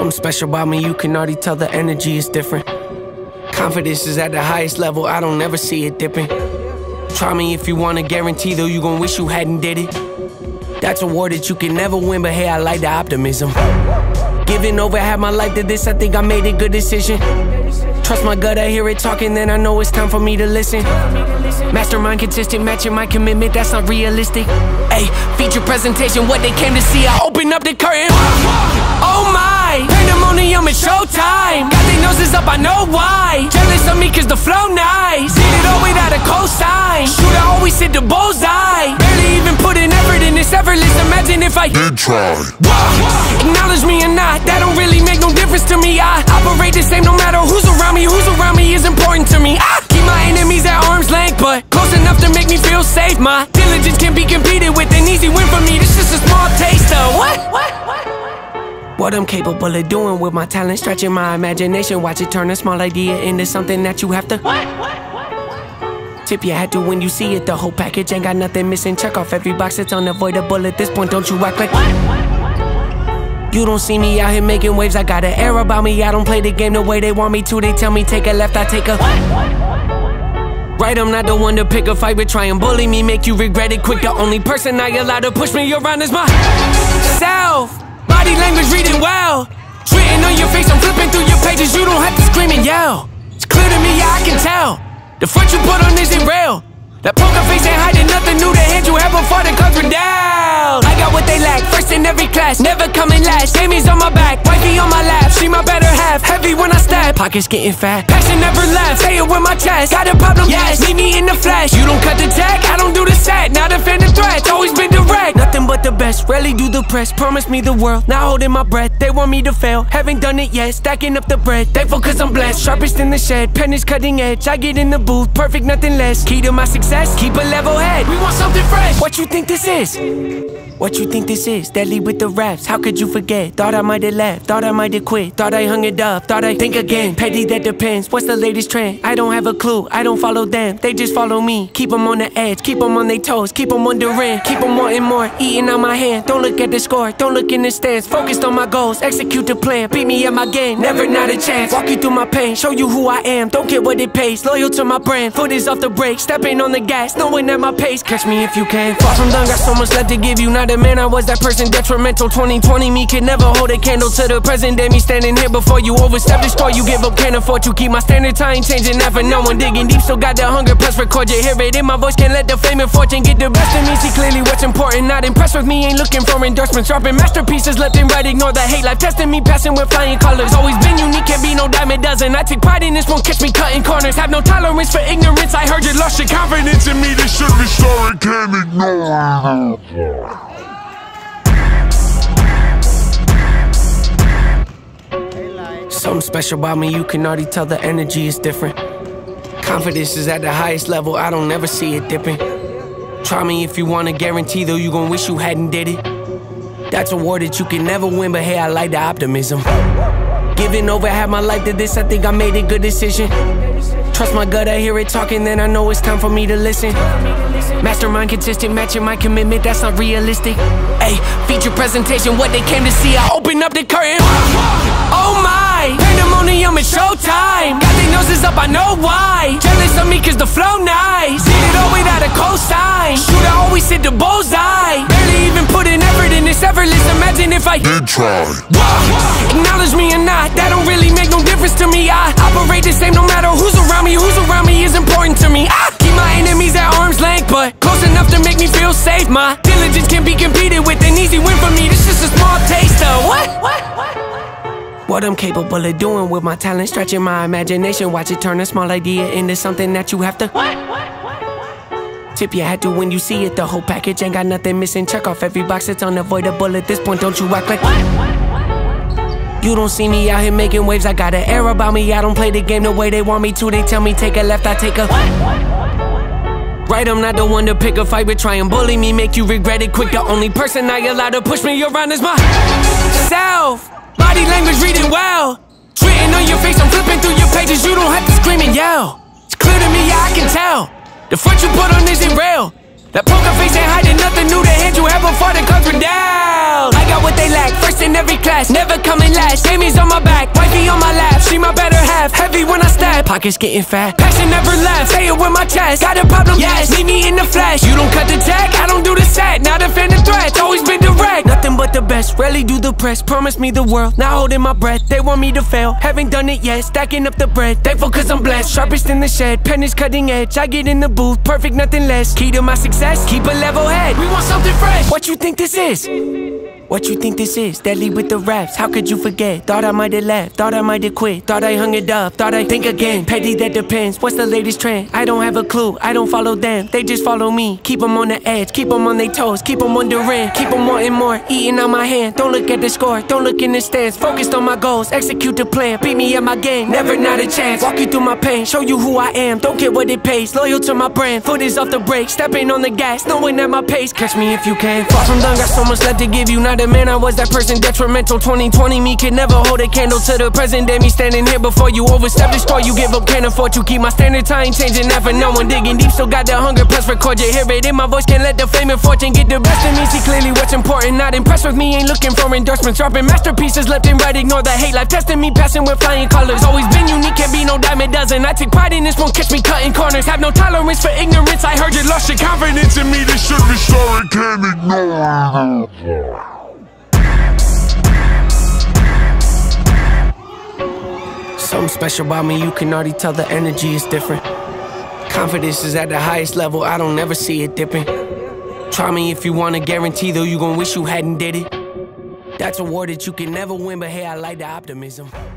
Something special about me, you can already tell the energy is different. Confidence is at the highest level, I don't ever see it dipping. Try me if you want a guarantee, though you gon' wish you hadn't did it. That's a war that you can never win, but hey, I like the optimism. Giving over half my life to this, I think I made a good decision. Trust my gut, I hear it talking, then I know it's time for me to listen. Mastermind consistent, matching my commitment, that's not realistic. Ayy, feature presentation, what they came to see, I open up the curtain. Oh my, pandemonium, it's showtime. Got their noses up, I know why. Jealous of me cause the flow nice. Did it all without a cosign. Shooter always hit the bullseye. Barely even put an effort in this effortless. Imagine if I did try. Acknowledge me or not, that don't really make no difference to me. I operate the same no matter who's around me. Who's around me is important to me. I keep my enemies at arm's length, but close enough to make me feel safe. My diligence can be competed with, an easy win for me. This just a small taste of what I'm capable of doing with my talent, stretching my imagination. Watch it turn a small idea into something that you have to tip your hat to when you see it. The whole package ain't got nothing missing. Check off every box, it's unavoidable at this point. Don't you act like you don't see me out here making waves. I got an air about me, I don't play the game the way they want me to. They tell me take a left, I take a right. I'm not the one to pick a fight with. Try and bully me, make you regret it quick. The only person I allow to push me around is myself. Body language reading well. Written on your face, I'm flipping through your pages. You don't have to scream and yell. It's clear to me, yeah, I can tell. The front you put on isn't real. That poker face ain't hiding nothing new. The hand you have before the cards were down. I got what they lack, first in every class, never coming last. Amy's on my back, wifey on my lap. She my better half, heavy when I stab. Pockets getting fat, passion never left. Say it with my chest, got a problem, yes. Meet me in the flesh. You don't cut the tag, I don't do the set. Not defend the threat, always been direct. Nothing but the best, rarely do the press. Promise me the world, not holding my breath. They want me to fail, haven't done it yet. Stacking up the bread, thankful cause I'm blessed. Sharpest in the shed, pen is cutting edge. I get in the booth, perfect, nothing less. Key to my success, keep a level head. We want something fresh. What you think this is? What you think this is? Deadly with the raps, how could you forget? Thought I might have left, thought I might have quit. Thought I hung it up, thought I'd think again. Petty, that depends, what's the latest trend? I don't have a clue, I don't follow them. They just follow me, keep them on the edge. Keep them on their toes, keep them wondering. Keep them wanting more, eating on my hand. Don't look at the score, don't look in the stands. Focused on my goals, execute the plan. Beat me at my game, never not a chance. Walk you through my pain, show you who I am. Don't get what it pays, loyal to my brand. Foot is off the brake, stepping on the gas, knowing at my pace. Catch me if you can. Far from done, got so much left to give you. Not a man, I was that person detrimental. 2020 me could never hold a candle to the present day. Me standing here before you, overstep the store you give up, can't afford to keep my standards. I ain't changing that for no one. Digging deep, still got the hunger, press record. You hear it in my voice, can't let the fame and fortune get the best of me. See clearly what's important, not impressed with me. Ain't looking for endorsements, dropping masterpieces left and right. Ignore the hate, life testing me, passing with flying colors. Always been unique, can't be no dime a dozen. I take pride in this, won't catch me cutting corners. Have no tolerance for ignorance, I heard you lost your confidence in me. This should be sorry, can't ignore. Something special about me, you can already tell the energy is different. Confidence is at the highest level, I don't ever see it dipping. Try me if you want a guarantee, though you gon' wish you hadn't did it. That's a war that you can never win, but hey, I like the optimism. Giving over half my life to this, I think I made a good decision. Trust my gut, I hear it talking, then I know it's time for me to listen. Mastermind consistent, matching my commitment, that's not realistic. Ayy, feature presentation, what they came to see, I open up the curtain. Oh my, pandemonium, it's showtime. Got their noses up, I know why. Jealous of me cause the flow nice. Did it all without a cosign. Shooter always hit the bullseye. Barely even put an effort in this, effortless. Imagine if I did try. Acknowledge me or not, that don't really make no difference to me. I operate the same no matter who's around me. Who's around me is important to me. I keep my enemies at arm's length, but close enough to make me feel safe. My diligence can be competed with, an easy win for me. This just a small taste of what I'm capable of doing with my talent, stretching my imagination. Watch it turn a small idea into something that you have to tip your hat to when you see it. The whole package ain't got nothing missing. Check off every box, it's unavoidable at this point. Don't you act like you don't see me out here making waves. I got an air about me, I don't play the game the way they want me to. They tell me take a left, I take a right. I'm not the one to pick a fight with. Try and bully me, make you regret it quick. The only person I allow to push me around is myself. Body language reading well. Written on your face, I'm flipping through your pages. You don't have to scream and yell. It's clear to me, yeah, I can tell. The front you put on isn't real. That poker face ain't hiding nothing new. The hand you have before the cards were down. I got what they lack, first in every class, never coming last. Amy's on heavy when I step, pockets getting fat. Passion never left, say it with my chest. Got a problem, yes, meet me in the flesh. You don't cut the check, I don't do the set. Not offending threats, always been direct. Nothing but the best, rarely do the press. Promise me the world, not holding my breath. They want me to fail, haven't done it yet. Stacking up the bread, thankful cause I'm blessed. Sharpest in the shed, pen is cutting edge. I get in the booth, perfect, nothing less. Key to my success, keep a level head. We want something fresh. What you think this is? What you think this is? Deadly with the raps, how could you forget? Thought I might've left, thought I might've quit. Thought I hung it up, thought I'd think again. Petty, that depends, what's the latest trend? I don't have a clue, I don't follow them. They just follow me, keep them on the edge. Keep them on their toes, keep them wondering. Keep them wanting more, eating on my hand. Don't look at the score, don't look in the stands. Focused on my goals, execute the plan. Beat me at my game, never not a chance. Walk you through my pain, show you who I am. Don't get what it pays, loyal to my brand. Foot is off the brake, stepping on the gas, knowing at my pace. Catch me if you can. Far from done, got so much left to give you. Not a man, I was that person detrimental. 2020 me could never hold a candle to the present day. Me standing here before you, overstep the store you give up, can't afford to keep my standards. I ain't changing that for no one. Digging deep, still got that hunger, press record. You hear it in my voice, can't let the fame and fortune get the best of me. See clearly what's important, not impressed with me, ain't looking for endorsements. Dropping masterpieces left and right, ignore the hate. Life testing me, passing with flying colors. Always been unique, can't be no dime a dozen. I take pride in this, won't catch me cutting corners. Have no tolerance for ignorance, I heard you lost your confidence in me. This should be sorry, can't ignore it. Something special about me, you can already tell the energy is different. Confidence is at the highest level, I don't ever see it dipping. Try me if you wanna guarantee, though you gon' wish you hadn't did it. That's a war that you can never win, but hey, I like the optimism.